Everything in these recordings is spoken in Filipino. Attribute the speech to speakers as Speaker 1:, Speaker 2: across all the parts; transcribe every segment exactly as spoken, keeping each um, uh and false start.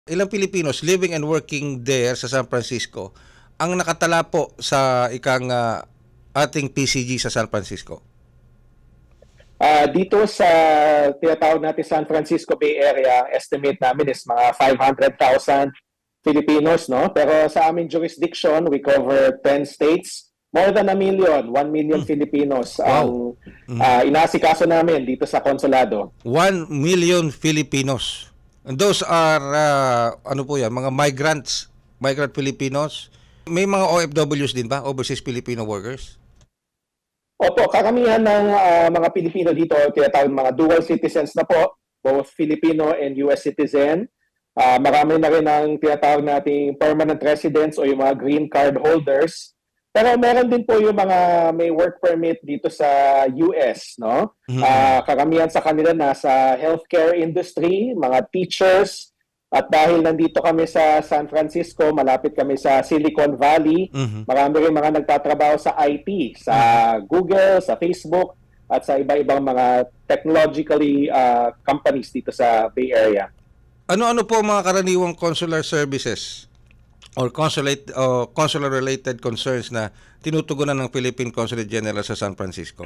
Speaker 1: Ilang Filipinos living and working there sa San Francisco ang nakatala po sa ikang ah, ating P C G sa San Francisco?
Speaker 2: Ah, dito sa tinatawag natin San Francisco Bay Area, estimate namin is mga five hundred thousand Filipinos, no? Pero sa aming jurisdiction, we cover ten states, more than a million, one million Filipinos ang ah, inaasikaso namin dito sa konsulado.
Speaker 1: one million Filipinos. And those are, ah, ano po yan, mga migrants, migrant Filipinos. May mga O F Ws din ba? Overseas Filipino workers?
Speaker 2: Opo, karamihan ng ah, mga Pilipino dito, tinatawag mga dual citizens na po, both Filipino and U S citizen. Ah, marami na rin ang tinatawag nating permanent residents o yung mga green card holders. Pero meron din po yung mga may work permit dito sa U S, no? Ah, karamihan sa kanila nasa healthcare industry, mga teachers, at dahil nandito kami sa San Francisco, malapit kami sa Silicon Valley, marami rin mga nagtatrabaho sa I T, sa Google, sa Facebook, at sa iba-ibang mga technologically ah, companies dito sa Bay Area.
Speaker 1: Ano-ano po mga karaniwang consular services or consulate o consular related concerns na tinutugunan ng Philippine Consulate General sa San Francisco?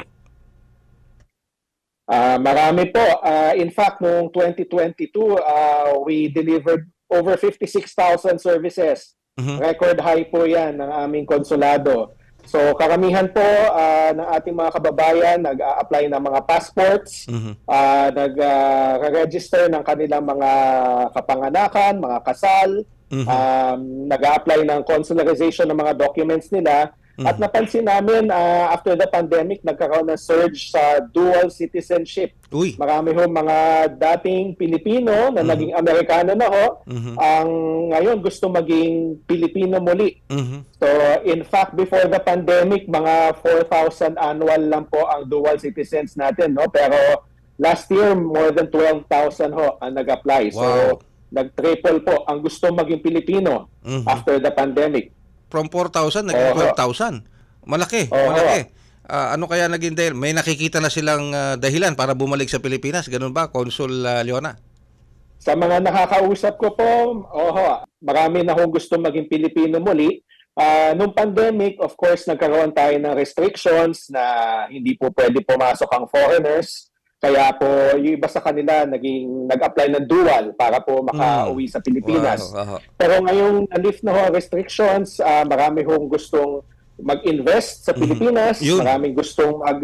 Speaker 2: Ah, marami po. Ah, in fact, noong twenty twenty-two, ah, we delivered over fifty-six thousand services. Record high po yan ng aming konsulado. So karamihan po ah, ng ating mga kababayan nag-a-apply ng mga passports, ah, nag-register ng kanilang mga kapanganakan, mga kasal, um, nag-a-apply ng consularization ng mga documents nila. At napansin namin ah, after the pandemic, nagkaroon ng surge sa dual citizenship.
Speaker 1: Uy.
Speaker 2: Marami ho mga dating Pilipino na naging Amerikano na ho, ang ngayon gusto maging Pilipino muli. So in fact, before the pandemic, mga four thousand annual lang po ang dual citizens natin, no? Pero last year, more than twelve thousand ho ang nag-apply. So
Speaker 1: Wow.
Speaker 2: nag-triple po ang gusto maging Pilipino after the pandemic.
Speaker 1: From four thousand naging
Speaker 2: Oo.
Speaker 1: twelve thousand. Malaki,
Speaker 2: Oo.
Speaker 1: malaki. Ah, ano kaya naging dahil? May nakikita na silang ah, dahilan para bumalik sa Pilipinas. Ganun ba, Consul ah, Leona?
Speaker 2: Sa mga nakakausap ko po, oho, marami na akong gusto maging Pilipino muli. Ah, nung pandemic, of course, nagkaroon tayo ng restrictions na hindi po pwede pumasok ang foreigners. Kaya po, yung iba sa kanila naging nag-apply ng dual para po makauwi sa Pilipinas.
Speaker 1: Wow, aha.
Speaker 2: Pero ngayong na-lift na ho ang restrictions, ah, marami hong gustong mag-invest sa Pilipinas.
Speaker 1: Yun.
Speaker 2: Maraming gustong mag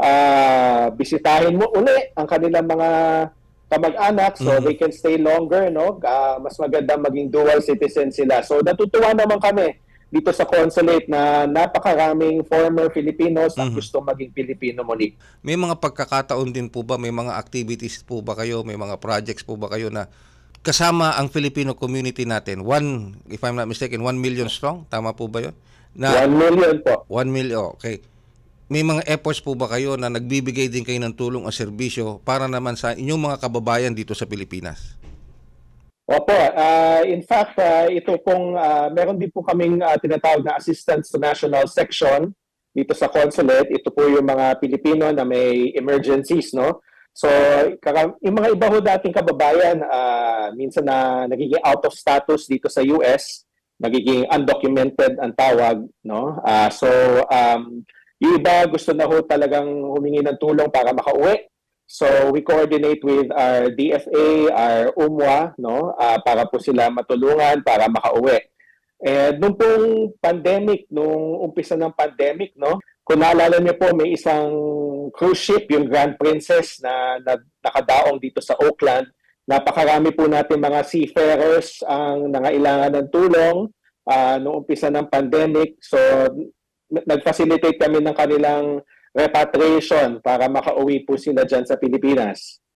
Speaker 2: ah, bisitahin mo uli ang kanilang mga kamag-anak so they can stay longer, no? Ah, mas maganda maging dual citizen sila. So natutuwa naman kami dito sa consulate na napakaraming former Filipinos ang gusto maging Pilipino muli.
Speaker 1: May mga pagkakataon din po ba, may mga activities po ba kayo, may mga projects po ba kayo na kasama ang Filipino community natin? One, if I'm not mistaken, one million strong? Tama po ba yun? Na,
Speaker 2: One million po.
Speaker 1: one million, okay. May mga efforts po ba kayo na nagbibigay din kayo ng tulong o serbisyo para naman sa inyong mga kababayan dito sa Pilipinas?
Speaker 2: Opo, ah, in fact, ah, ito pong, ah, meron din po kaming ah, tinatawag na Assistance to National Section dito sa consulate. Ito po yung mga Pilipino na may emergencies, no? So, kaka- yung mga iba ho dating kababayan, ah, minsan na nagiging out of status dito sa U S, nagiging undocumented ang tawag, no? Ah, so, um, yung iba gusto na ho talagang humingi ng tulong para makauwi. So we coordinate with our D F A, our U M W A, no, ah, para po sila matulungan para makauwi. And nung pong pandemic, nung umpisa ng pandemic, no, kung naalala niyo po, may isang cruise ship, yung Grand Princess na, na nakadaong dito sa Oakland. Napakarami po natin mga seafarers ang nangailangan ng tulong ah, nung umpisa ng pandemic. So nag-facilitate kami ng kanilang repatriation para makauwi po sila dyan sa Pilipinas.